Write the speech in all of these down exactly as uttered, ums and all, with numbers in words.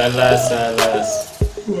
Salas, Salas.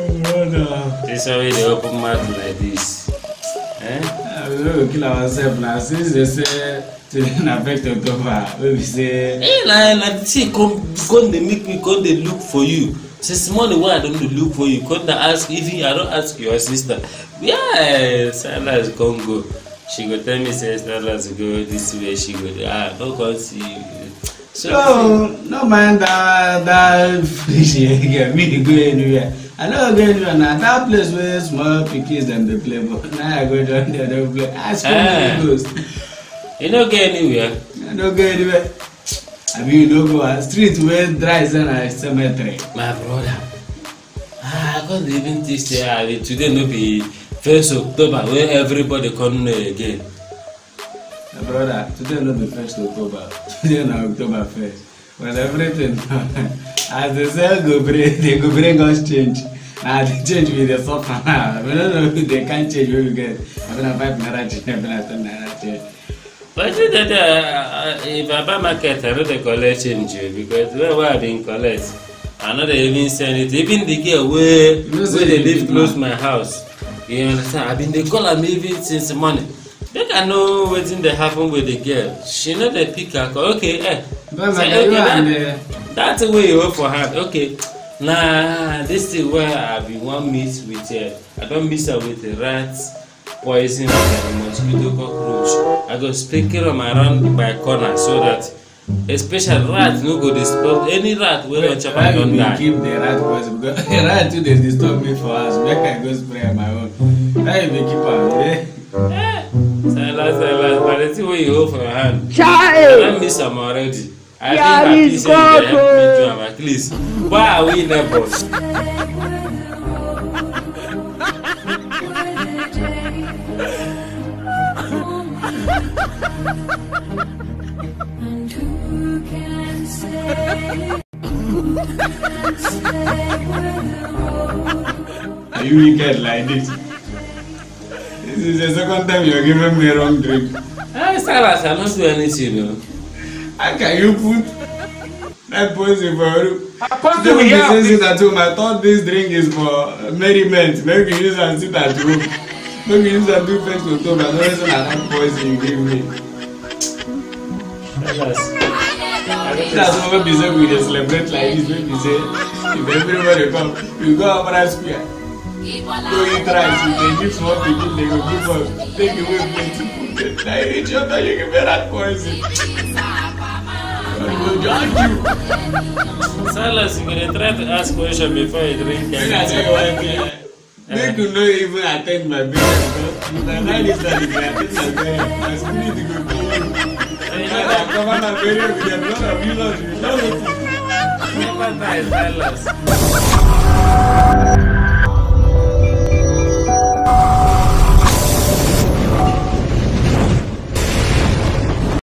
This is already open mouth like this. Eh? I will kill ourselves now. Since they say to na first October, we say. Hey, na na see come come they make me come they look for you. Since morning why I don't look for you? Come they ask if I don't ask your sister. Yeah, Salas come go. She go tell me say Salas go this way. She go ah no come see you. So no, no mind that that fish get me go anywhere. I know go anywhere now. That place where small pickings them they play, but now I go down there they play. Ask me where it goes. You don't go anywhere. I don't go anywhere. I mean, you don't go a street where dry and a cemetery. My brother, ah, I can't even think say ah today no be first October where everybody come again. My brother, today no be first October. Today na October first. But everything, as they say, go bring, they go bring us change. Now they change with the suffer now. We don't know if they can't change what we get. I'm gonna buy naira change. I'm gonna ten naira change. But you that uh, if I buy market, I know they collect change because where where I been collect, I know they even send it. Even the girl where where they live close my house. You understand? I been they call her even since morning. They can know what's in the happen with the girl. She know the pick her call. Okay, eh. But Say, okay, that, that's the way you work for her. Okay. Nah, this is where I be one miss with her. I don't miss her with the rats, poison, and the mosquito cockroach. I go speak it around my corner so that especially rat no go disturb any rat wey don chop and don die. Keep the rat poison because the rat too dey disturb me for house. Make I go spray my own. How you dey keep am? Eh? Eh, Silas, Silas, but the thing wey you hold for your hand, Child. I don miss am already. I think happy say you dey help me do am at least. Why are we neighbors? Are you wicked like this? This is the second time you're giving me wrong drink. Ah, Silas, I don't do anything, you know. How can you put that poison for you? Don't Don't be saying sit at home. I thought this drink is for merriment. Maybe you use and sit at home. Maybe you use and do first October. Don't listen at that poison you give me. Silas. That's why we say we celebrate like this. When we say if everybody come, you go up and square. Go eat rice. If they give small people, they go give us. Take away plenty food. Now you reach out and you give me that poison. I will judge you. Silas, you gonna try to ask question before you drink anything. Make you no even attend my business because if I like this that if I attend my business, my spirit will go you. And I cover my business with a lot of millions. You know what? Never die, Silas.